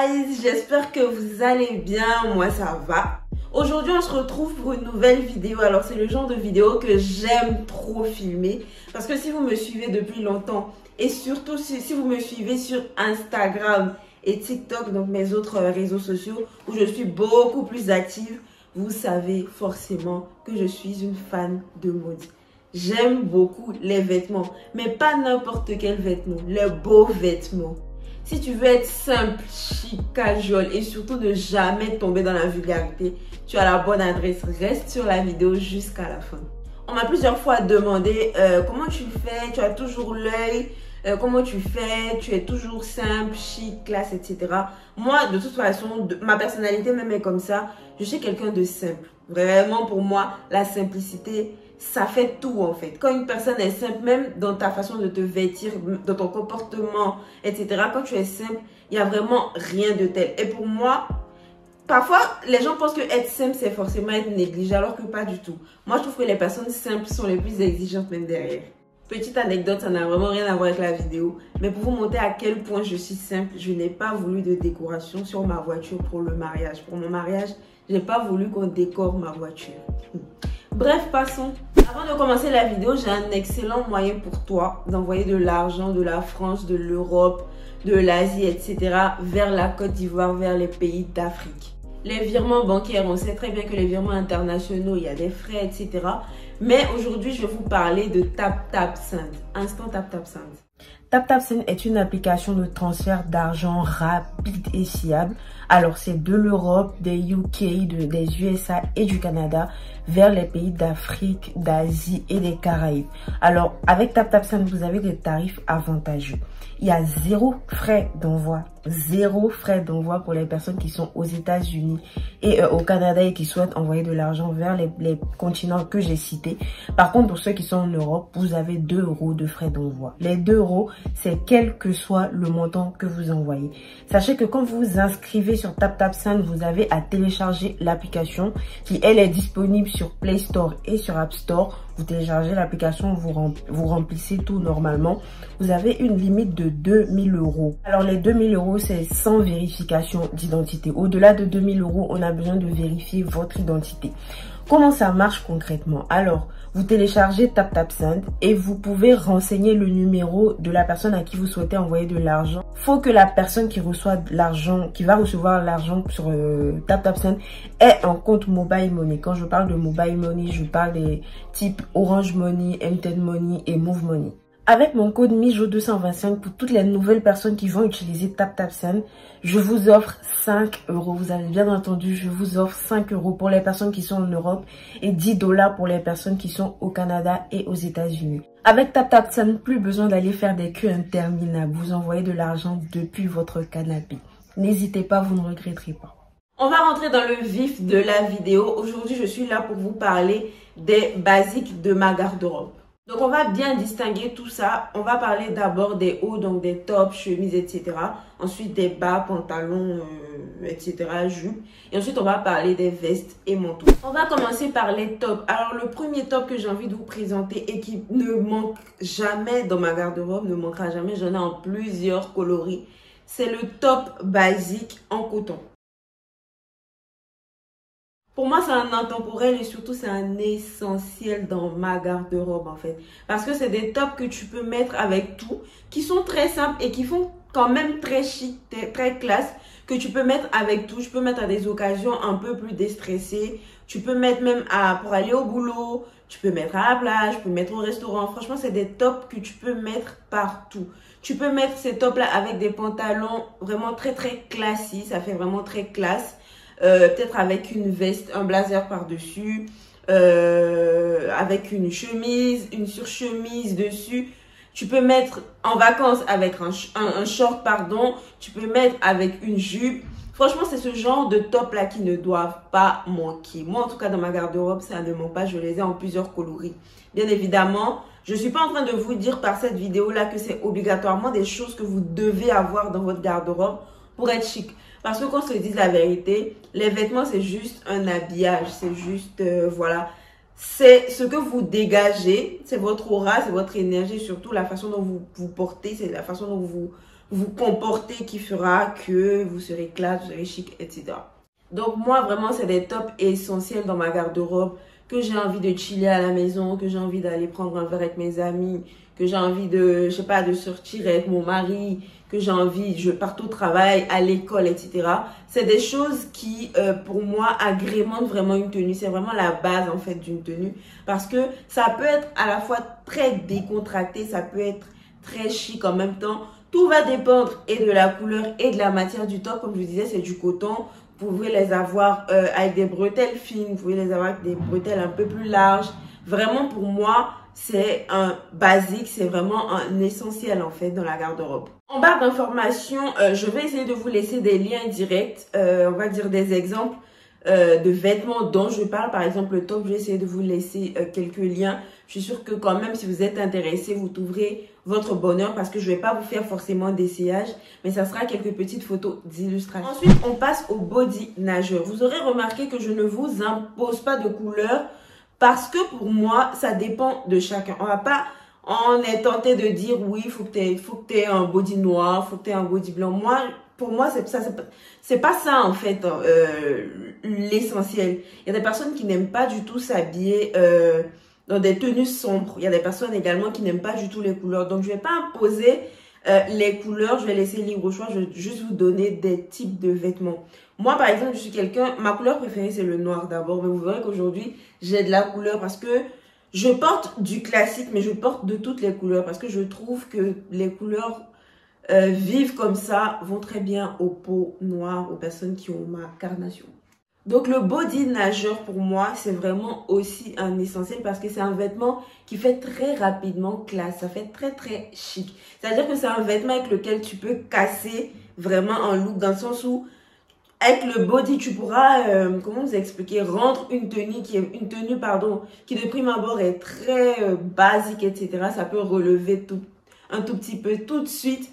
guys, j'espère que vous allez bien, moi ça va. Aujourd'hui on se retrouve pour une nouvelle vidéo. Alors c'est le genre de vidéo que j'aime trop filmer parce que si vous me suivez depuis longtemps et surtout si vous me suivez sur Instagram et TikTok, donc mes autres réseaux sociaux où je suis beaucoup plus active, vous savez forcément que je suis une fan de mode. J'aime beaucoup les vêtements, mais pas n'importe quel vêtement, les beaux vêtements. Si tu veux être simple, chic, casual et surtout ne jamais tomber dans la vulgarité, tu as la bonne adresse. Reste sur la vidéo jusqu'à la fin. On m'a plusieurs fois demandé comment tu fais, tu as toujours l'œil, comment tu fais, tu es toujours simple, chic, classe, etc. Moi, de toute façon, ma personnalité même est comme ça. Je suis quelqu'un de simple. Vraiment, pour moi, la simplicité, ça fait tout en fait. Quand une personne est simple, même dans ta façon de te vêtir, dans ton comportement, etc. Quand tu es simple, il n'y a vraiment rien de tel. Et pour moi, parfois, les gens pensent que être simple, c'est forcément être négligé, alors que pas du tout. Moi, je trouve que les personnes simples sont les plus exigeantes même derrière. Petite anecdote, ça n'a vraiment rien à voir avec la vidéo. Mais pour vous montrer à quel point je suis simple, je n'ai pas voulu de décoration sur ma voiture pour le mariage. Pour mon mariage, je n'ai pas voulu qu'on décore ma voiture. Bref, passons. Avant de commencer la vidéo, j'ai un excellent moyen pour toi d'envoyer de l'argent de la France, de l'Europe, de l'Asie, etc. vers la Côte d'Ivoire, vers les pays d'Afrique. Les virements bancaires, on sait très bien que les virements internationaux, il y a des frais, etc. Mais aujourd'hui, je vais vous parler de TapTapSend. Instant TapTapSend. TapTapSend est une application de transfert d'argent rapide et fiable. Alors, c'est de l'Europe, des UK, des USA et du Canada vers les pays d'Afrique, d'Asie et des Caraïbes. Alors, avec TapTapSend, vous avez des tarifs avantageux. Il y a zéro frais d'envoi pour les personnes qui sont aux États-Unis et au Canada et qui souhaitent envoyer de l'argent vers les continents que j'ai cités. Par contre, pour ceux qui sont en Europe, vous avez 2 € de frais d'envoi. Les 2 €, c'est quel que soit le montant que vous envoyez. Sachez que quand vous vous inscrivez sur TapTapSend, vous avez à télécharger l'application qui, elle, est disponible sur Play Store et sur App Store. Vous téléchargez l'application, vous remplissez tout normalement. Vous avez une limite de 2000 €. Alors les 2000 €, c'est sans vérification d'identité. Au-delà de 2000 €, on a besoin de vérifier votre identité. Comment ça marche concrètement? Alors, vous téléchargez TapTapSend et vous pouvez renseigner le numéro de la personne à qui vous souhaitez envoyer de l'argent. Faut que la personne qui reçoit de l'argent, qui va recevoir l'argent sur TapTapSend ait un compte Mobile Money. Quand je parle de Mobile Money, je parle des types Orange Money, MTN Money et Move Money. Avec mon code MIJO225 pour toutes les nouvelles personnes qui vont utiliser TapTapSend, je vous offre 5 €. Vous avez bien entendu, je vous offre 5 € pour les personnes qui sont en Europe et 10 $ pour les personnes qui sont au Canada et aux États-Unis. Avec TapTapSend, plus besoin d'aller faire des queues interminables. Vous envoyez de l'argent depuis votre canapé. N'hésitez pas, vous ne regretterez pas. On va rentrer dans le vif de la vidéo. Aujourd'hui, je suis là pour vous parler des basiques de ma garde-robe. Donc, on va bien distinguer tout ça. On va parler d'abord des hauts, donc des tops, chemises, etc. Ensuite, des bas, pantalons, etc., jupes. Et ensuite, on va parler des vestes et manteaux. On va commencer par les tops. Alors, le premier top que j'ai envie de vous présenter et qui ne manque jamais dans ma garde-robe, ne manquera jamais, j'en ai en plusieurs coloris. C'est le top basique en coton. Pour moi, c'est un intemporel et surtout, c'est un essentiel dans ma garde-robe en fait. Parce que c'est des tops que tu peux mettre avec tout, qui sont très simples et qui font quand même très chic, très classe, que tu peux mettre avec tout. Je peux mettre à des occasions un peu plus déstressées. Tu peux mettre même pour aller au boulot, tu peux mettre à la plage, tu peux mettre au restaurant. Franchement, c'est des tops que tu peux mettre partout. Tu peux mettre ces tops-là avec des pantalons vraiment très très classiques, ça fait vraiment très classe. Peut-être avec une veste, un blazer par-dessus, avec une chemise, une surchemise dessus. Tu peux mettre en vacances avec un short, pardon. Tu peux mettre avec une jupe. Franchement, c'est ce genre de top-là qui ne doivent pas manquer. Moi, en tout cas, dans ma garde-robe, ça ne manque pas. Je les ai en plusieurs coloris. Bien évidemment, je ne suis pas en train de vous dire par cette vidéo-là que c'est obligatoirement des choses que vous devez avoir dans votre garde-robe pour être chic. Parce que qu'on se dise la vérité, les vêtements, c'est juste un habillage. C'est juste, voilà. C'est ce que vous dégagez. C'est votre aura, c'est votre énergie. Surtout la façon dont vous vous portez. C'est la façon dont vous comporter qui fera que vous serez classe, vous serez chic, etc. Donc moi vraiment c'est des tops essentiels dans ma garde-robe que j'ai envie de chiller à la maison, que j'ai envie d'aller prendre un verre avec mes amis, que j'ai envie de, je sais pas, de sortir avec mon mari, que j'ai envie, je parte au travail, à l'école, etc. C'est des choses qui, pour moi, agrémentent vraiment une tenue. C'est vraiment la base, en fait, d'une tenue. Parce que ça peut être à la fois très décontracté, ça peut être très chic en même temps. Tout va dépendre et de la couleur et de la matière du top. Comme je vous disais, c'est du coton. Vous pouvez les avoir avec des bretelles fines, vous pouvez les avoir avec des bretelles un peu plus larges. Vraiment, pour moi, c'est un basique, c'est vraiment un essentiel en fait dans la garde-robe. En barre d'informations, je vais essayer de vous laisser des liens directs, on va dire des exemples de vêtements dont je parle. Par exemple, le top, je vais essayer de vous laisser quelques liens. Je suis sûre que quand même, si vous êtes intéressé, vous trouverez votre bonheur parce que je ne vais pas vous faire forcément d'essayage, mais ça sera quelques petites photos d'illustration. Ensuite, on passe au body nageur. Vous aurez remarqué que je ne vous impose pas de couleur parce que pour moi, ça dépend de chacun. On va pas, on est tenté de dire oui, il faut que tu aies un body noir, il faut que tu aies un body blanc. Moi, pour moi, c'est pas ça en fait l'essentiel. Il y a des personnes qui n'aiment pas du tout s'habiller dans des tenues sombres. Il y a des personnes également qui n'aiment pas du tout les couleurs. Donc, je vais pas imposer les couleurs. Je vais laisser libre choix. Je vais juste vous donner des types de vêtements. Moi, par exemple, je suis quelqu'un... Ma couleur préférée, c'est le noir d'abord. Mais vous verrez qu'aujourd'hui, j'ai de la couleur parce que je porte du classique, mais je porte de toutes les couleurs. Parce que je trouve que les couleurs vives comme ça vont très bien aux peaux noires, aux personnes qui ont ma carnation. Donc le body nageur pour moi c'est vraiment aussi un essentiel parce que c'est un vêtement qui fait très rapidement classe, ça fait très chic. C'est-à-dire que c'est un vêtement avec lequel tu peux casser vraiment un look dans le sens où avec le body tu pourras, comment vous expliquer, rendre une tenue qui de prime abord est très basique, etc. Ça peut relever un tout petit peu tout de suite,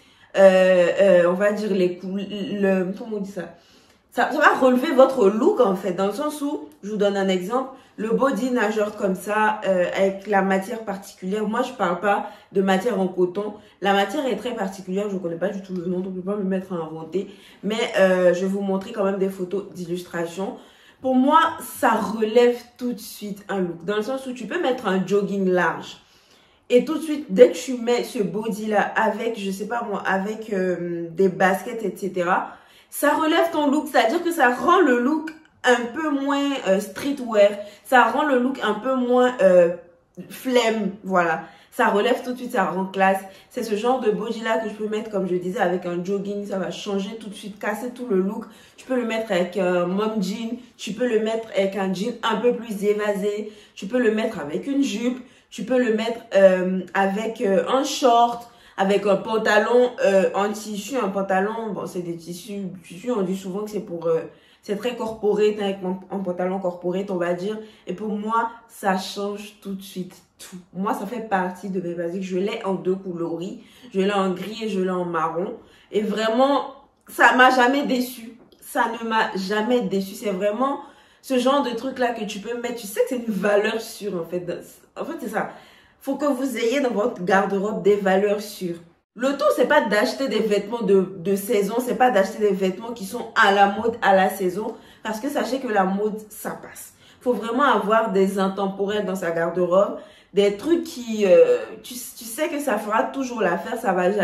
on va dire comment on dit ça? Ça va relever votre look en fait, dans le sens où, je vous donne un exemple, le body nageur comme ça, avec la matière particulière, moi je parle pas de matière en coton, la matière est très particulière, je ne connais pas du tout le nom, donc je ne peux pas me mettre à inventer, mais je vais vous montrer quand même des photos d'illustration. Pour moi, ça relève tout de suite un look, dans le sens où tu peux mettre un jogging large, et tout de suite, dès que tu mets ce body là avec, je sais pas moi, avec des baskets, etc., ça relève ton look, c'est-à-dire que ça rend le look un peu moins streetwear, ça rend le look un peu moins flemme, voilà. Ça relève tout de suite, ça rend classe. C'est ce genre de body-là que je peux mettre, comme je disais, avec un jogging, ça va changer tout de suite, casser tout le look. Tu peux le mettre avec un mom jean, tu peux le mettre avec un jean un peu plus évasé, tu peux le mettre avec une jupe, tu peux le mettre avec un short, avec un pantalon en tissu, un pantalon, bon c'est des tissus, on dit souvent que c'est pour, c'est très corporate, avec un pantalon corporate on va dire, et pour moi ça change tout de suite tout. Moi ça fait partie de mes basiques, je l'ai en deux coloris, je l'ai en gris et je l'ai en marron, et vraiment ça m'a jamais déçu, ça ne m'a jamais déçu, c'est vraiment ce genre de truc là que tu peux mettre, tu sais que c'est une valeur sûre en fait c'est ça. Faut que vous ayez dans votre garde-robe des valeurs sûres. Le tout, c'est pas d'acheter des vêtements de saison, c'est pas d'acheter des vêtements qui sont à la mode à la saison, parce que sachez que la mode, ça passe. Faut vraiment avoir des intemporels dans sa garde-robe, des trucs qui, tu sais que ça fera toujours l'affaire, ça va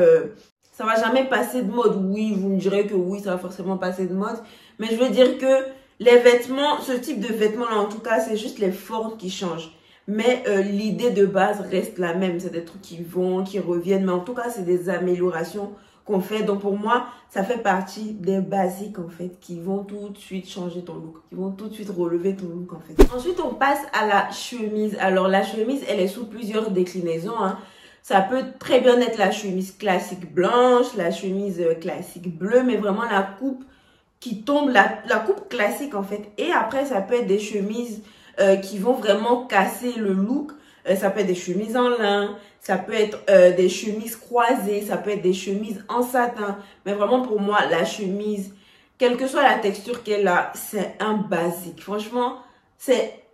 jamais passer de mode. Oui, vous me direz que oui, ça va forcément passer de mode, mais je veux dire que les vêtements, ce type de vêtements-là, en tout cas, c'est juste les formes qui changent. Mais l'idée de base reste la même. C'est des trucs qui vont, qui reviennent. Mais en tout cas, c'est des améliorations qu'on fait. Donc pour moi, ça fait partie des basiques en fait qui vont tout de suite changer ton look. Qui vont tout de suite relever ton look en fait. Ensuite, on passe à la chemise. Alors la chemise, elle est sous plusieurs déclinaisons. Hein. Ça peut très bien être la chemise classique blanche, la chemise classique bleue. Mais vraiment la coupe qui tombe, la coupe classique en fait. Et après, ça peut être des chemises qui vont vraiment casser le look. Ça peut être des chemises en lin, ça peut être des chemises croisées, ça peut être des chemises en satin. Mais vraiment pour moi, la chemise, quelle que soit la texture qu'elle a, c'est un basique. Franchement,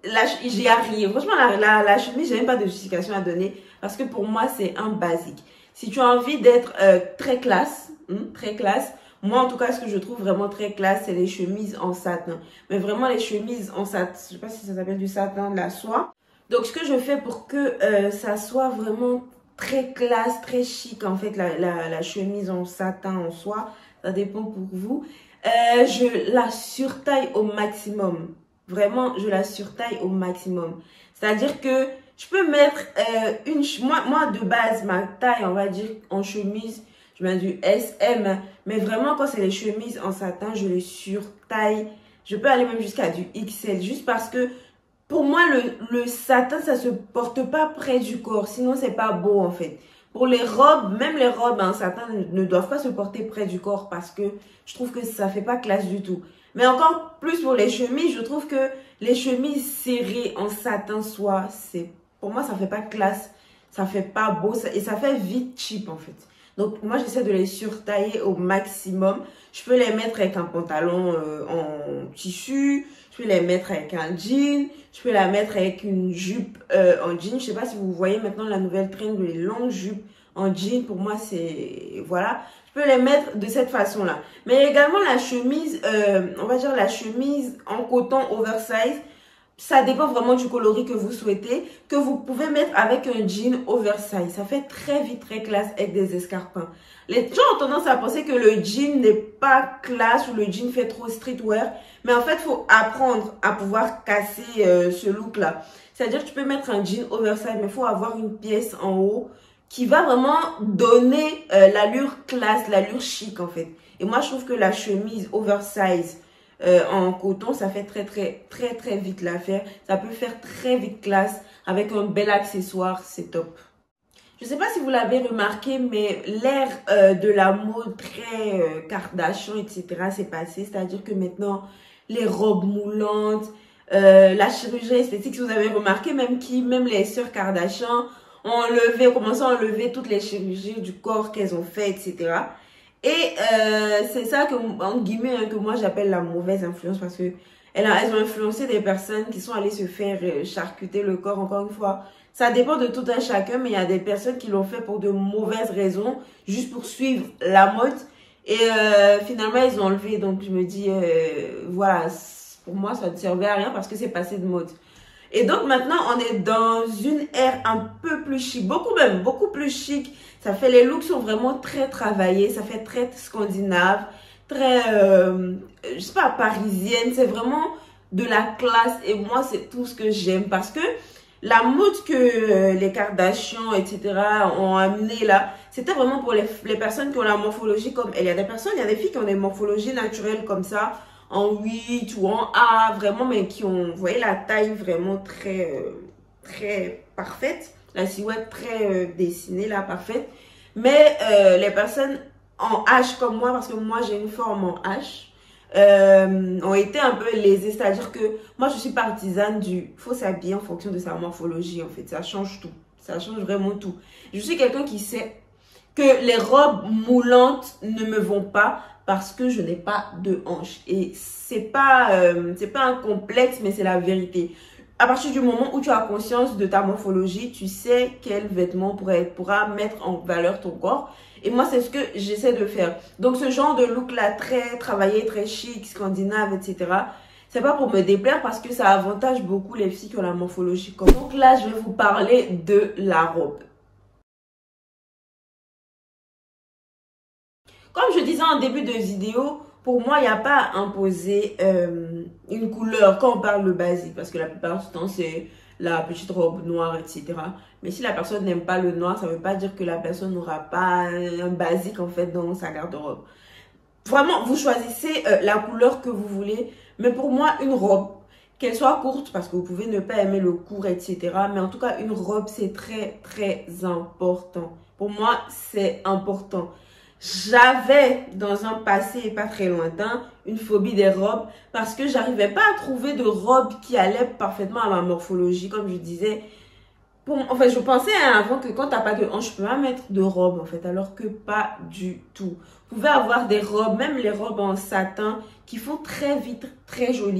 j'y arrive. Franchement, la chemise, j'ai même pas de justification à donner parce que pour moi, c'est un basique. Si tu as envie d'être très classe, moi en tout cas ce que je trouve vraiment très classe, c'est les chemises en satin. Mais vraiment les chemises en satin, je sais pas si ça s'appelle du satin, de la soie. Donc ce que je fais pour que ça soit vraiment très classe, très chic en fait, la chemise en satin, en soie, ça dépend pour vous. Je la surtaille au maximum. Vraiment, je la surtaille au maximum. C'est-à-dire que je peux mettre moi de base, ma taille, on va dire, en chemise, je mets du SM. Mais vraiment, quand c'est les chemises en satin, je les surtaille. Je peux aller même jusqu'à du XL. Juste parce que, pour moi, le satin, ça se porte pas près du corps. Sinon, c'est pas beau, en fait. Pour les robes, même les robes en satin ne doivent pas se porter près du corps parce que je trouve que ça fait pas classe du tout. Mais encore plus pour les chemises, je trouve que les chemises serrées en satin soie, pour moi, ça fait pas classe, ça fait pas beau et ça fait vite cheap en fait. Donc moi, j'essaie de les surtailler au maximum. Je peux les mettre avec un pantalon en tissu, je peux les mettre avec un jean, je peux la mettre avec une jupe en jean. Je sais pas si vous voyez maintenant la nouvelle trend de les longues jupes en jean. Pour moi, c'est... Voilà. Je peux les mettre de cette façon-là. Mais également la chemise, on va dire la chemise en coton oversize. Ça dépend vraiment du coloris que vous souhaitez, que vous pouvez mettre avec un jean oversize. Ça fait très vite, très classe avec des escarpins. Les gens ont tendance à penser que le jean n'est pas classe ou le jean fait trop streetwear. Mais en fait, il faut apprendre à pouvoir casser ce look-là. C'est-à-dire que tu peux mettre un jean oversize, mais il faut avoir une pièce en haut qui va vraiment donner l'allure classe, l'allure chic en fait. Et moi, je trouve que la chemise oversize en coton, ça fait très vite l'affaire. Ça peut faire très vite classe avec un bel accessoire, c'est top. Je sais pas si vous l'avez remarqué, mais l'ère de la mode très Kardashian, etc. s'est passé. C'est-à-dire que maintenant, les robes moulantes, la chirurgie esthétique, si vous avez remarqué, même les sœurs Kardashian ont commencé à enlever toutes les chirurgies du corps qu'elles ont fait, etc. Et c'est ça que, en guillemets, hein, que moi j'appelle la mauvaise influence parce que elles ont influencé des personnes qui sont allées se faire charcuter le corps, encore une fois. Ça dépend de tout un chacun, mais il y a des personnes qui l'ont fait pour de mauvaises raisons, juste pour suivre la mode. Et finalement, ils ont enlevé. Donc je me dis, voilà, pour moi, ça ne servait à rien parce que c'est passé de mode. Et donc maintenant, on est dans une ère un peu plus chic, beaucoup plus chic. Ça fait, les looks sont vraiment très travaillés, ça fait très scandinave, très, je sais pas, parisienne. C'est vraiment de la classe et moi, c'est tout ce que j'aime parce que la mode que les Kardashian, etc. ont amené là, c'était vraiment pour les personnes qui ont la morphologie comme elle. Il y a des filles qui ont des morphologies naturelles comme ça, en 8 ou en A, vraiment, mais qui ont, vous voyez, la taille vraiment très parfaite, la silhouette très dessinée, là, parfaite. Mais les personnes en H comme moi, parce que moi, j'ai une forme en H, ont été un peu lésées. C'est-à-dire que moi, je suis partisane du faut s'habiller en fonction de sa morphologie, en fait. Ça change tout. Ça change vraiment tout. Je suis quelqu'un qui sait que les robes moulantes ne me vont pas parce que je n'ai pas de hanches. Et c'est pas un complexe, mais c'est la vérité. À partir du moment où tu as conscience de ta morphologie, tu sais quel vêtement pourra mettre en valeur ton corps. Et moi, c'est ce que j'essaie de faire. Donc, ce genre de look-là, très travaillé, très chic, scandinave, etc., c'est pas pour me déplaire parce que ça avantage beaucoup les filles qui ont la morphologie comme moi. Donc là, je vais vous parler de la robe. Comme je disais en début de vidéo, pour moi, il n'y a pas à imposer une couleur quand on parle de basique. Parce que la plupart du temps, c'est la petite robe noire, etc. Mais si la personne n'aime pas le noir, ça ne veut pas dire que la personne n'aura pas un basique en fait dans sa garde-robe. Vraiment, vous choisissez la couleur que vous voulez. Mais pour moi, une robe, qu'elle soit courte, parce que vous pouvez ne pas aimer le court, etc. Mais en tout cas, une robe, c'est très important. Pour moi, c'est important. J'avais dans un passé pas très lointain une phobie des robes parce que j'arrivais pas à trouver de robe qui allait parfaitement à ma morphologie. Comme je disais, en fait, je pensais avant que quand t'as pas de hanche, tu peux pas mettre de robe en fait, alors que pas du tout. Vous pouvez avoir des robes, même les robes en satin, qui font très vite, très jolies.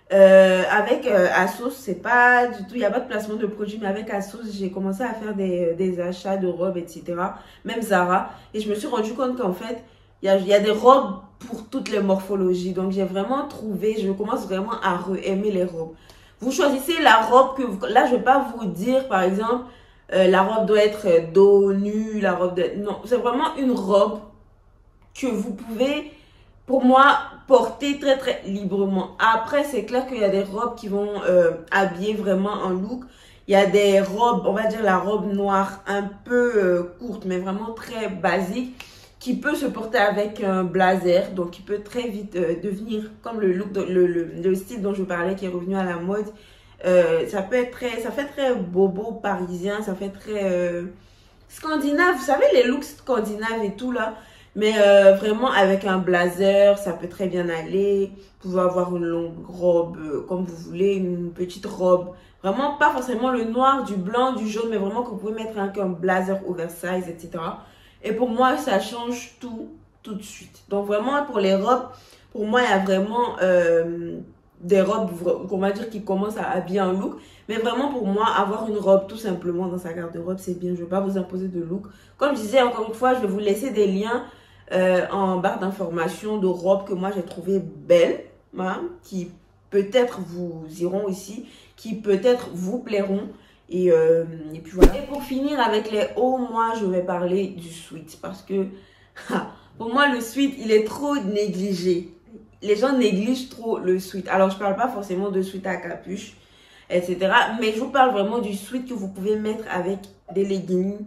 Avec ASOS, c'est pas du tout, il n'y a pas de placement de produits, mais avec ASOS, j'ai commencé à faire des achats de robes, etc. Même Zara. Et je me suis rendu compte qu'en fait, il y a des robes pour toutes les morphologies. Donc, j'ai vraiment trouvé, je commence vraiment à aimer les robes. Vous choisissez la robe que vous... Là, je ne vais pas vous dire, par exemple, la robe doit être dos nu, la robe de... Non, c'est vraiment une robe que vous pouvez, pour moi, porter très très librement. Après, c'est clair qu'il y a des robes qui vont habiller vraiment un look. Il y a des robes, on va dire la robe noire un peu courte, mais vraiment très basique, qui peut se porter avec un blazer, donc qui peut très vite devenir comme le look, le style dont je parlais qui est revenu à la mode. Ça peut être très, ça fait très bobo parisien, ça fait très scandinave, vous savez les looks scandinaves et tout là. Mais vraiment avec un blazer, ça peut très bien aller. Vous pouvez avoir une longue robe comme vous voulez, une petite robe. Vraiment pas forcément le noir, du blanc, du jaune, mais vraiment que vous pouvez mettre un blazer oversize, etc. Et pour moi, ça change tout de suite. Donc vraiment pour les robes, pour moi, il y a vraiment des robes qu'on va dire qui commencent à habiller un look. Mais vraiment pour moi, avoir une robe tout simplement dans sa garde-robe, c'est bien. Je ne vais pas vous imposer de look. Comme je disais encore une fois, je vais vous laisser des liens en barre d'informations de robes que moi j'ai trouvé belles, hein, qui peut-être vous iront ici, qui peut-être vous plairont. Et puis voilà. Et pour finir avec les hauts, moi je vais parler du sweat parce que pour moi le sweat il est trop négligé. Les gens négligent trop le sweat. Alors je parle pas forcément de sweat à capuche, etc. Mais je vous parle vraiment du sweat que vous pouvez mettre avec des leggings.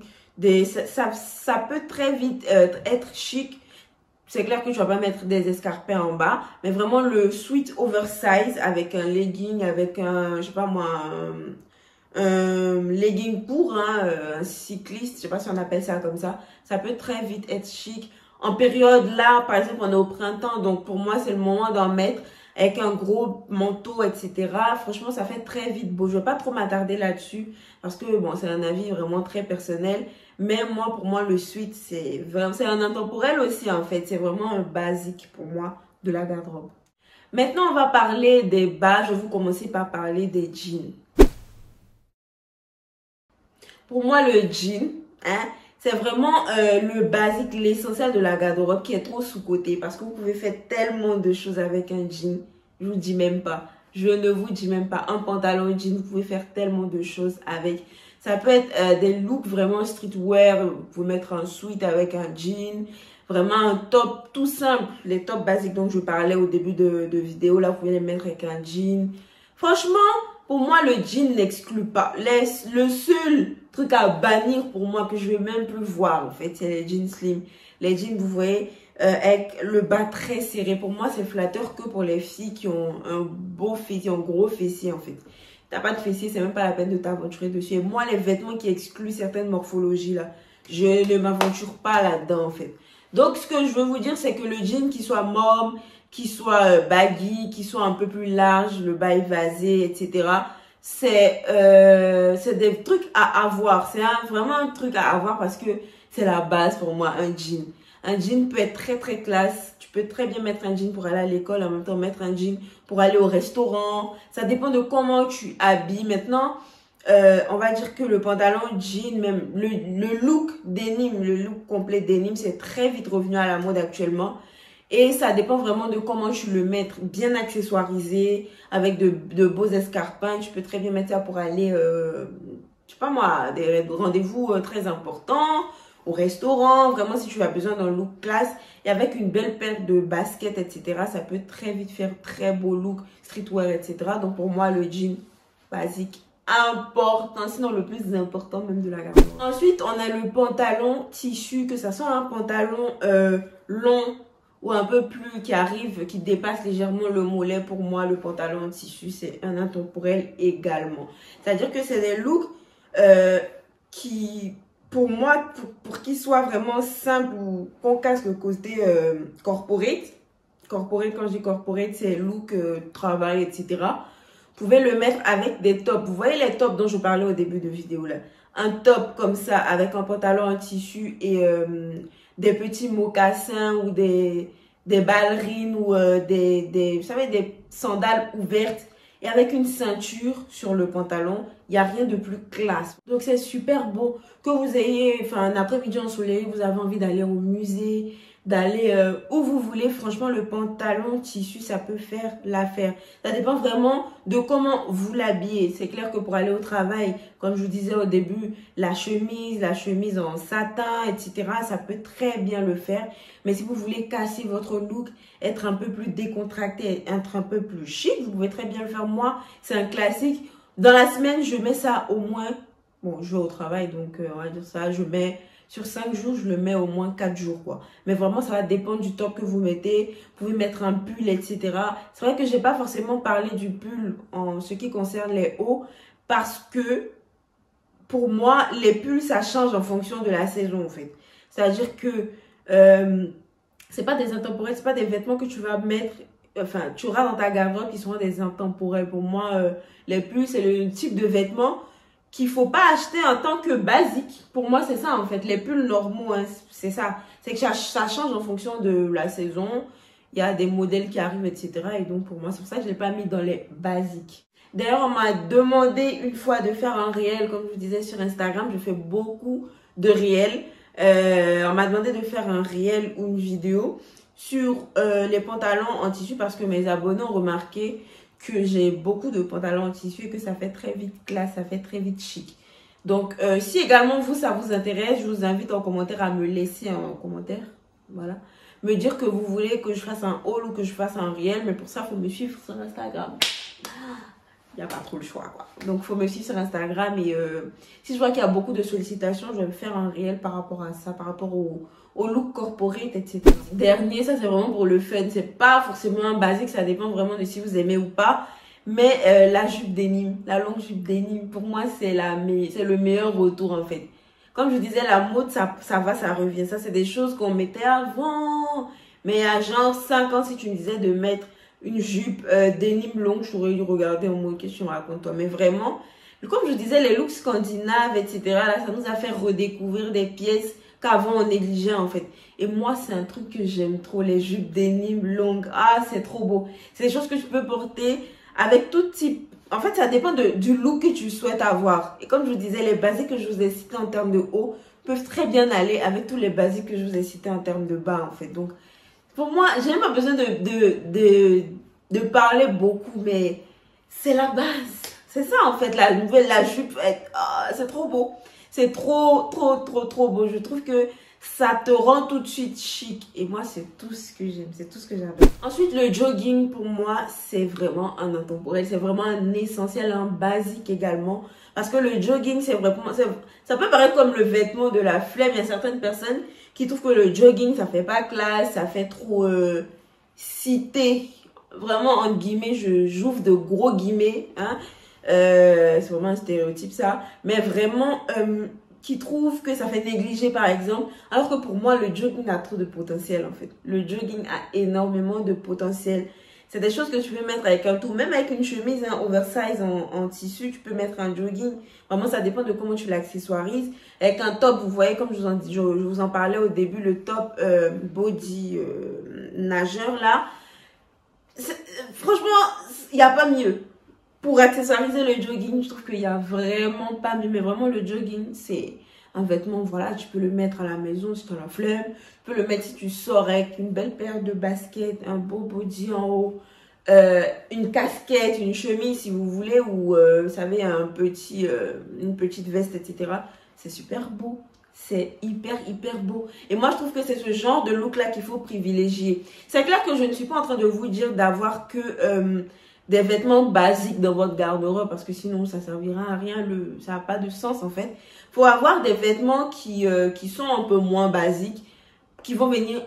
Ça peut très vite être chic. C'est clair que tu vas pas mettre des escarpins en bas, mais vraiment le sweat oversize avec un legging, avec un, je sais pas moi, un legging pour un cycliste, je sais pas si on appelle ça comme ça. Ça peut très vite être chic. En période là, par exemple, on est au printemps, donc pour moi c'est le moment d'en mettre avec un gros manteau, etc. Franchement, ça fait très vite beau. Je ne vais pas trop m'attarder là-dessus parce que bon, c'est un avis vraiment très personnel. Mais moi, pour moi, le sweat, c'est un intemporel aussi en fait. C'est vraiment un basique pour moi de la garde-robe. Maintenant, on va parler des bas. Je vais vous commencer par parler des jeans. Pour moi, le jean, c'est vraiment le basique, l'essentiel de la garde-robe qui est trop sous-coté parce que vous pouvez faire tellement de choses avec un jean. Je vous dis même pas. Je ne vous dis même pas. Un pantalon jean, vous pouvez faire tellement de choses avec. Ça peut être des looks vraiment streetwear. Vous pouvez mettre un sweat avec un jean. Vraiment un top tout simple. Les tops basiques dont je parlais au début de vidéo. Là, vous pouvez les mettre avec un jean. Franchement, pour moi, le jean n'exclut pas. Le seul truc à bannir pour moi que je ne vais même plus voir, en fait, c'est les jeans slim. Les jeans, vous voyez, avec le bas très serré. Pour moi, c'est flatteur que pour les filles qui ont un beau fessier, un gros fessier, en fait. T'as pas de fessier, c'est même pas la peine de t'aventurer dessus. Et moi, les vêtements qui excluent certaines morphologies, là, je ne m'aventure pas là-dedans, en fait. Donc, ce que je veux vous dire, c'est que le jean qui soit mom, qui soit baggy, qui soit un peu plus large, le bas évasé, etc. C'est des trucs à avoir. C'est vraiment un truc à avoir parce que c'est la base pour moi, un jean. Un jean peut être très très classe. Tu peux très bien mettre un jean pour aller à l'école, en même temps mettre un jean pour aller au restaurant. Ça dépend de comment tu habilles. Maintenant, on va dire que le pantalon jean, même le look denim, le look complet denim, c'est très vite revenu à la mode actuellement. Et ça dépend vraiment de comment tu le mets, bien accessoirisé, avec de beaux escarpins. Tu peux très bien mettre ça pour aller, je sais pas moi, des rendez-vous très importants, au restaurant. Vraiment, si tu as besoin d'un look classe et avec une belle paire de baskets, etc., ça peut très vite faire très beau look, streetwear, etc. Donc pour moi, le jean basique, important, sinon le plus important même de la gamme. Ensuite, on a le pantalon tissu, que ça soit un pantalon long, ou un peu plus qui arrive, qui dépasse légèrement le mollet. Pour moi, le pantalon en tissu, c'est un intemporel également. C'est-à-dire que c'est des looks qui, pour moi, pour qu'ils soient vraiment simples ou qu'on casse le côté corporate. Corporate, quand je dis corporate, c'est look, travail, etc. Vous pouvez le mettre avec des tops. Vous voyez les tops dont je parlais au début de vidéo là. Un top comme ça, avec un pantalon en tissu et des petits mocassins ou des des ballerines ou vous savez, des sandales ouvertes et avec une ceinture sur le pantalon. Il n'y a rien de plus classe. Donc c'est super beau que vous ayez un après-midi ensoleillé, vous avez envie d'aller au musée, d'aller où vous voulez. Franchement, le pantalon tissu, ça peut faire l'affaire. Ça dépend vraiment de comment vous l'habillez. C'est clair que pour aller au travail, comme je vous disais au début, la chemise en satin, etc., ça peut très bien le faire. Mais si vous voulez casser votre look, être un peu plus décontracté, être un peu plus chic, vous pouvez très bien le faire. Moi, c'est un classique. Dans la semaine, je mets ça au moins... Bon, je vais au travail, donc on va dire ça, je mets... Sur 5 jours, je le mets au moins 4 jours, quoi. Mais vraiment, ça va dépendre du top que vous mettez. Vous pouvez mettre un pull, etc. C'est vrai que je n'ai pas forcément parlé du pull en ce qui concerne les hauts. Parce que, pour moi, les pulls, ça change en fonction de la saison, en fait. C'est-à-dire que, c'est pas des intemporels, c'est pas des vêtements que tu vas mettre... Enfin, tu auras dans ta garde-robe qui seront des intemporels. Pour moi, les pulls, c'est le type de vêtements qu'il faut pas acheter en tant que basique. Pour moi, c'est ça en fait. Les pulls normaux, hein, c'est ça. C'est que ça change en fonction de la saison. Il y a des modèles qui arrivent, etc. Et donc, pour moi, c'est pour ça que je ne l'ai pas mis dans les basiques. D'ailleurs, on m'a demandé une fois de faire un réel, comme je vous disais sur Instagram. Je fais beaucoup de réels. On m'a demandé de faire un réel ou une vidéo sur les pantalons en tissu parce que mes abonnés ont remarqué que j'ai beaucoup de pantalons en tissu et que ça fait très vite classe, ça fait très vite chic. Donc, si également vous, ça vous intéresse, je vous invite en commentaire à me laisser un commentaire. Voilà. Me dire que vous voulez que je fasse un haul ou que je fasse un réel. Mais pour ça, il faut me suivre sur Instagram. Il n'y a pas trop le choix, quoi. Donc, il faut me suivre sur Instagram. Et si je vois qu'il y a beaucoup de sollicitations, je vais me faire un réel par rapport à ça, par rapport au look corporate, etc. Dernier, ça c'est vraiment pour le fun. C'est pas forcément un basique, ça dépend vraiment de si vous aimez ou pas. Mais la jupe denim, la longue jupe denim, pour moi c'est le meilleur retour en fait. Comme je disais, la mode, ça va, ça revient. Ça c'est des choses qu'on mettait avant. Mais il y a genre 5 ans, si tu me disais de mettre une jupe denim longue, je t'aurais regardé en mode question, raconte-toi. Mais vraiment, comme je disais, les looks scandinaves, etc. Là, ça nous a fait redécouvrir des pièces qu'avant on négligeait en fait. Et moi, c'est un truc que j'aime trop, les jupes denim longues. Ah, c'est trop beau. C'est des choses que je peux porter avec tout type. En fait, ça dépend du look que tu souhaites avoir. Et comme je vous disais, les basiques que je vous ai cités en termes de haut peuvent très bien aller avec tous les basiques que je vous ai cités en termes de bas en fait. Donc, pour moi, j'ai même pas besoin de parler beaucoup, mais c'est la base. C'est ça en fait, la jupe, c'est trop beau. C'est trop beau. Je trouve que ça te rend tout de suite chic. Et moi, c'est tout ce que j'aime. C'est tout ce que j'adore. Ensuite, le jogging, pour moi, c'est vraiment un intemporel. C'est vraiment un essentiel, un basique également. Parce que le jogging, c'est vraiment... Ça peut paraître comme le vêtement de la flemme. Il y a certaines personnes qui trouvent que le jogging, ça fait pas classe. Ça fait trop cité. Vraiment, entre guillemets, j'ouvre de gros guillemets. Hein. C'est vraiment un stéréotype ça, mais vraiment qui trouve que ça fait négliger par exemple, alors que pour moi le jogging a trop de potentiel en fait. Le jogging a énormément de potentiel. C'est des choses que tu peux mettre avec un tout, même avec une chemise oversize en tissu, tu peux mettre un jogging. Vraiment, ça dépend de comment tu l'accessoirises. Avec un top, vous voyez, comme je vous en parlais au début, le top body nageur là. Franchement, il n'y a pas mieux. Pour accessoiriser le jogging, je trouve qu'il n'y a vraiment pas mieux. Mais vraiment, le jogging, c'est un vêtement, voilà, tu peux le mettre à la maison si tu as la flemme. Tu peux le mettre si tu sors avec une belle paire de baskets, un beau body en haut, une casquette, une chemise si vous voulez, ou vous savez, une petite veste, etc. C'est super beau. C'est hyper beau. Et moi, je trouve que c'est ce genre de look-là qu'il faut privilégier. C'est clair que je ne suis pas en train de vous dire d'avoir que... des vêtements basiques dans votre garde-robe parce que sinon ça servira à rien, ça n'a pas de sens en fait. Faut avoir des vêtements qui sont un peu moins basiques, qui vont venir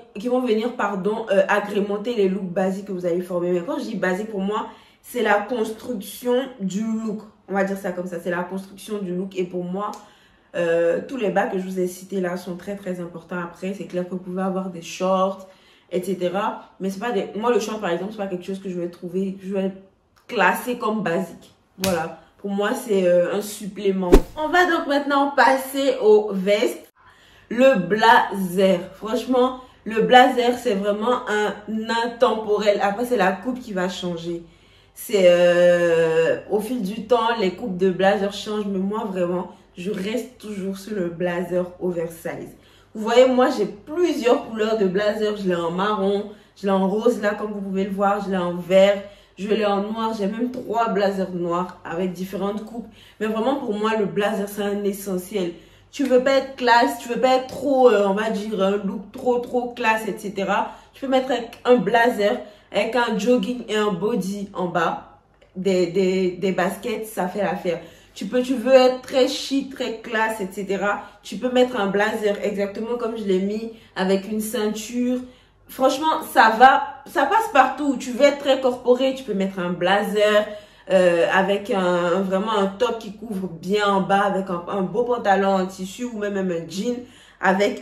agrémenter les looks basiques que vous allez former. Mais quand je dis basique, pour moi, c'est la construction du look. On va dire ça comme ça, c'est la construction du look. Et pour moi, tous les bas que je vous ai cités là sont très importants. Après, c'est clair que vous pouvez avoir des shorts, etc. Mais c'est pas moi, le short par exemple, c'est pas quelque chose que je vais classer comme basique. Voilà, pour moi c'est un supplément. On va donc maintenant passer aux vestes. Le blazer, franchement Le blazer, c'est vraiment un intemporel. Après, c'est la coupe qui va changer. C'est au fil du temps, les coupes de blazer changent. Mais moi, vraiment, je reste toujours sur le blazer oversize. Vous voyez, moi, j'ai plusieurs couleurs de blazer. Je l'ai en marron, je l'ai en rose, là, comme vous pouvez le voir. Je l'ai en vert, je l'ai en noir. J'ai même 3 blazers noirs avec différentes coupes. Mais vraiment, pour moi, le blazer, c'est un essentiel. Tu veux pas être classe, tu veux pas être trop, on va dire, un look trop classe, etc. Tu peux mettre un blazer avec un jogging et un body en bas, des baskets, ça fait l'affaire. Tu veux être très chic, très classe, etc. Tu peux mettre un blazer exactement comme je l'ai mis, avec une ceinture. Franchement, ça passe partout. Tu veux être très corporé, tu peux mettre un blazer, avec vraiment un top qui couvre bien en bas, avec un beau pantalon en tissu ou même un jean avec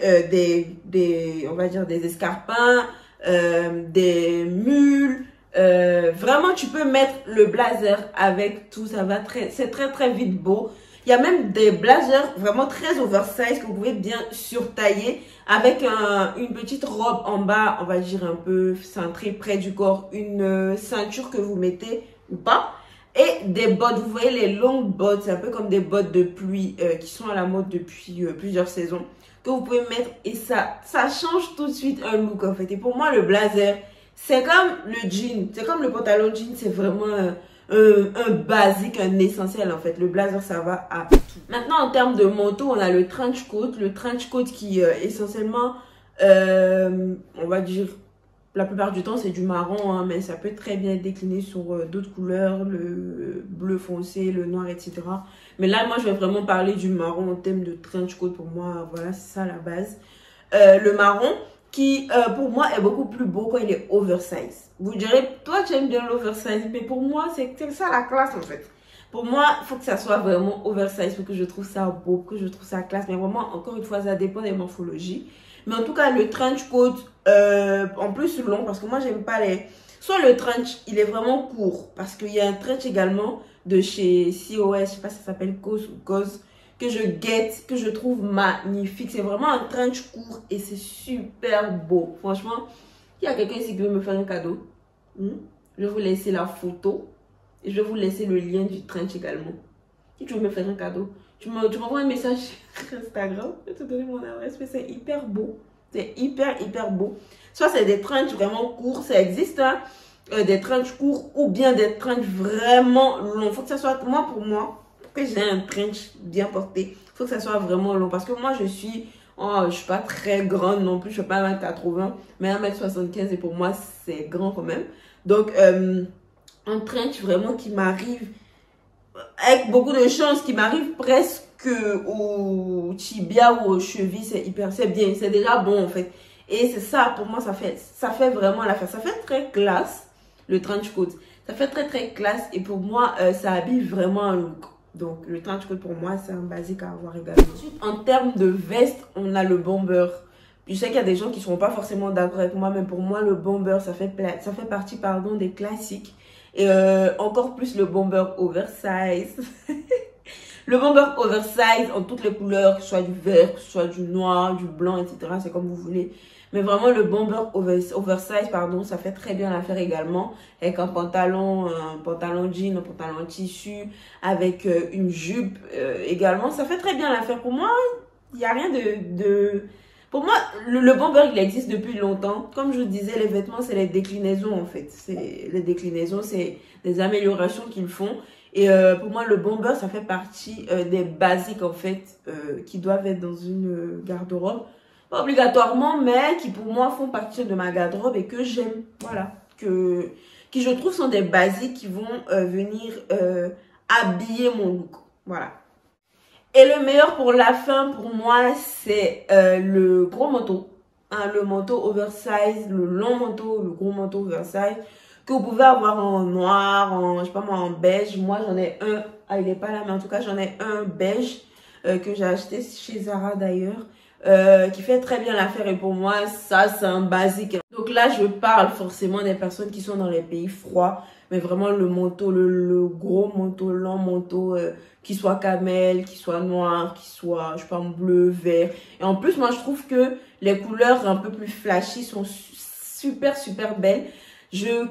on va dire des escarpins, des mules. Vraiment, tu peux mettre le blazer avec tout, c'est très vite beau. Il y a même des blazers vraiment très oversize que vous pouvez bien surtailler avec une petite robe en bas, on va dire un peu cintrée près du corps, une ceinture que vous mettez ou pas. Et des bottes, vous voyez les longues bottes, c'est un peu comme des bottes de pluie qui sont à la mode depuis plusieurs saisons, que vous pouvez mettre et ça change tout de suite un look en fait. Et pour moi, le blazer, c'est comme le jean, c'est comme le pantalon jean, c'est vraiment un basique, un essentiel en fait. Le blazer, ça va à tout. Maintenant, en termes de manteau, on a le trench coat. Le trench coat qui essentiellement, on va dire, la plupart du temps, c'est du marron, hein, mais ça peut très bien être décliné sur d'autres couleurs, le bleu foncé, le noir, etc. Mais là, moi, je vais vraiment parler du marron en termes de trench coat. Pour moi, voilà, c'est ça la base. Le marron qui, pour moi, est beaucoup plus beau quand il est oversize. Vous direz, toi, tu aimes bien l'oversize, mais pour moi, c'est ça la classe, en fait. Pour moi, il faut que ça soit vraiment oversize pour que je trouve ça beau, pour que je trouve ça classe. Mais vraiment, encore une fois, ça dépend des morphologies. Mais en tout cas, le trench coat, en plus long, parce que moi, j'aime pas les... Soit le trench, il est vraiment court, parce qu'il y a un trench également de chez COS, je sais pas si ça s'appelle COS ou COS, que je guette, que je trouve magnifique. C'est vraiment un trench court et c'est super beau. Franchement, il y a quelqu'un ici qui veut me faire un cadeau. Je vais vous laisser la photo et je vais vous laisser le lien du trench également. Si tu veux me faire un cadeau, tu m'envoies un message sur Instagram, je vais te donner mon adresse, mais c'est hyper beau. C'est hyper beau. Soit c'est des trench vraiment courts, ça existe, hein, des trench courts ou bien des trench vraiment longs. Il faut que ça soit, pour moi, pour que j'ai un trench bien porté, il faut que ça soit vraiment long. Parce que moi, je suis pas très grande non plus, je ne suis pas 1m80, mais 1m75 et pour moi, c'est grand quand même. Donc, un trench vraiment qui m'arrive avec beaucoup de chance, qui m'arrive presque au tibia ou aux chevilles, c'est bien, c'est déjà bon en fait. Et c'est ça, pour moi, ça fait vraiment l'affaire. Ça fait très classe, le trench coat. Ça fait très classe et pour moi, ça habille vraiment un look. Donc, le trench coat pour moi, c'est un basique à avoir également. Ensuite, en termes de veste, on a le bomber. Je sais qu'il y a des gens qui ne seront pas forcément d'accord avec moi, mais pour moi, le bomber, ça fait partie, des classiques. Et encore plus le bomber oversize. Le bomber oversize en toutes les couleurs, soit du vert, soit du noir, du blanc, etc. C'est comme vous voulez. Mais vraiment, le bomber oversize, pardon, ça fait très bien l'affaire également. Avec un pantalon jean, un pantalon tissu, avec une jupe également. Ça fait très bien l'affaire. Pour moi, il n'y a rien de... Pour moi, le bomber, il existe depuis longtemps. Comme je vous disais, les vêtements, c'est les déclinaisons, en fait. Les déclinaisons, c'est des améliorations qu'ils font. Et pour moi, le bomber, ça fait partie des basiques, en fait, qui doivent être dans une garde-robe. Pas obligatoirement, mais qui, pour moi, font partie de ma garde-robe et que j'aime. Voilà. Qui, je trouve, sont des basiques qui vont venir habiller mon look. Voilà. Et le meilleur pour la fin, pour moi, c'est le gros manteau. Hein, le manteau oversize, le long manteau, le gros manteau oversize. Que vous pouvez avoir en noir, je sais pas moi, en beige. Moi, j'en ai un. Ah, il est pas là, mais en tout cas, j'en ai un beige que j'ai acheté chez Zara d'ailleurs. qui fait très bien l'affaire. Et pour moi, ça, c'est un basique. Donc là, je parle forcément des personnes qui sont dans les pays froids. Mais vraiment le manteau, le gros manteau, long manteau, qui soit camel, qui soit noir, qui soit, je sais pas, bleu, vert. Et en plus, moi, je trouve que les couleurs un peu plus flashy sont super, super belles. Je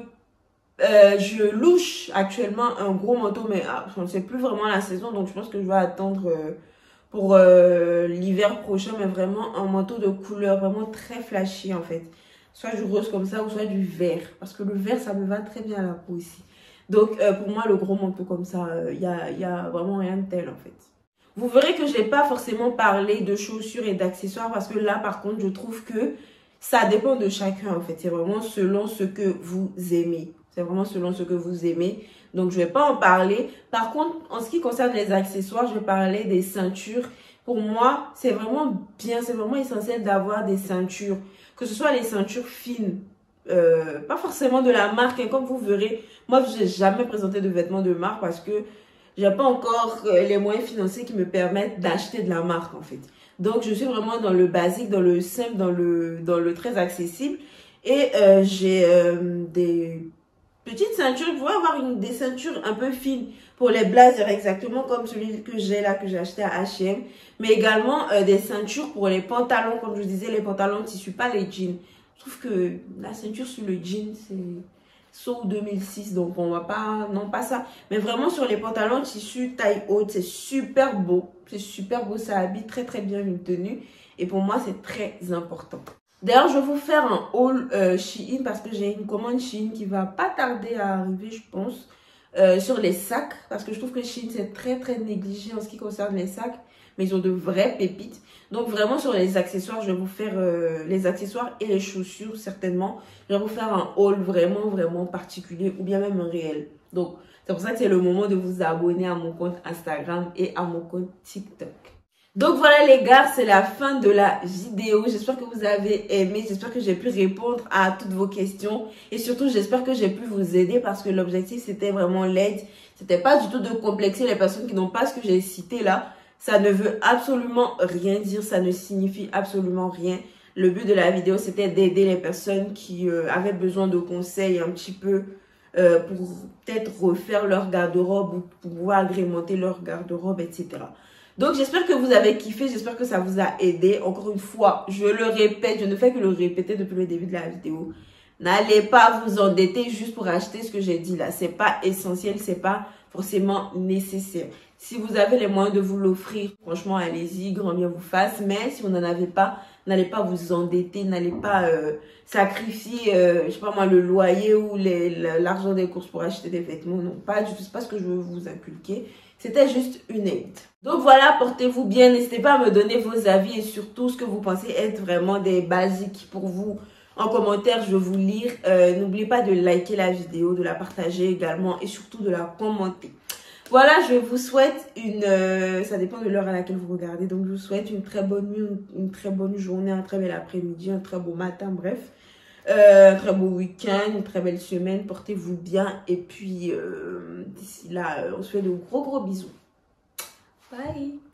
louche actuellement un gros manteau, mais je ne sais plus vraiment la saison. Donc, je pense que je vais attendre pour l'hiver prochain. Mais vraiment un manteau de couleur vraiment très flashy, en fait. Soit du rose comme ça ou soit du vert. Parce que le vert, ça me va très bien à la peau ici. Donc, pour moi, le gros manteau comme ça, y a vraiment rien de tel, en fait. Vous verrez que je n'ai pas forcément parlé de chaussures et d'accessoires. Parce que là, par contre, je trouve que ça dépend de chacun, en fait. C'est vraiment selon ce que vous aimez. C'est vraiment selon ce que vous aimez. Donc, je ne vais pas en parler. Par contre, en ce qui concerne les accessoires, je vais parler des ceintures. Pour moi, c'est vraiment bien, c'est vraiment essentiel d'avoir des ceintures. Que ce soit les ceintures fines, pas forcément de la marque, hein, comme vous verrez. Moi, je n'ai jamais présenté de vêtements de marque parce que je n'ai pas encore les moyens financiers qui me permettent d'acheter de la marque, en fait. Donc, je suis vraiment dans le basique, dans le simple, dans le très accessible. Et j'ai des petites ceintures. Vous pouvez avoir des ceintures un peu fines pour les blazers, exactement comme celui que j'ai là, que j'ai acheté à H&M. Mais également des ceintures pour les pantalons, comme je vous disais, les pantalons tissu, pas les jeans. Je trouve que la ceinture sur le jean, c'est saut 2006, donc on va pas, non pas ça. Mais vraiment sur les pantalons tissu taille haute, c'est super beau. C'est super beau, ça habille très très bien une tenue. Et pour moi, c'est très important. D'ailleurs, je vais vous faire un haul Shein parce que j'ai une commande Shein qui va pas tarder à arriver, je pense, sur les sacs. Parce que je trouve que Shein, c'est très très négligé en ce qui concerne les sacs. Mais ils ont de vraies pépites. Donc vraiment sur les accessoires, je vais vous faire les accessoires et les chaussures certainement. Je vais vous faire un haul vraiment vraiment particulier ou bien même un réel. Donc c'est pour ça que c'est le moment de vous abonner à mon compte Instagram et à mon compte TikTok. Donc voilà les gars, c'est la fin de la vidéo. J'espère que vous avez aimé, j'espère que j'ai pu répondre à toutes vos questions. Et surtout, j'espère que j'ai pu vous aider parce que l'objectif c'était vraiment l'aide. C'était pas du tout de complexer les personnes qui n'ont pas ce que j'ai cité là. Ça ne veut absolument rien dire, ça ne signifie absolument rien. Le but de la vidéo, c'était d'aider les personnes qui avaient besoin de conseils un petit peu pour peut-être refaire leur garde-robe ou pour pouvoir agrémenter leur garde-robe, etc. Donc, j'espère que vous avez kiffé, j'espère que ça vous a aidé. Encore une fois, je le répète, je ne fais que le répéter depuis le début de la vidéo. N'allez pas vous endetter juste pour acheter ce que j'ai dit là. C'est pas essentiel, c'est pas forcément nécessaire. Si vous avez les moyens de vous l'offrir, franchement, allez-y, grand bien vous fasse. Mais si vous n'en avez pas, n'allez pas vous endetter, n'allez pas sacrifier, je sais pas moi, le loyer ou l'argent des courses pour acheter des vêtements. Non, pas du tout, c'est pas ce que je veux vous inculquer. C'était juste une aide. Donc voilà, portez-vous bien. N'hésitez pas à me donner vos avis et surtout ce que vous pensez être vraiment des basiques pour vous. En commentaire, je vais vous lire. N'oubliez pas de liker la vidéo, de la partager également et surtout de la commenter. Voilà, je vous souhaite ça dépend de l'heure à laquelle vous regardez. Donc, je vous souhaite une très bonne nuit, une très bonne journée, un très bel après-midi, un très beau matin, bref. Un très beau week-end, une très belle semaine. Portez-vous bien. Et puis, d'ici là, on se fait de gros bisous. Bye!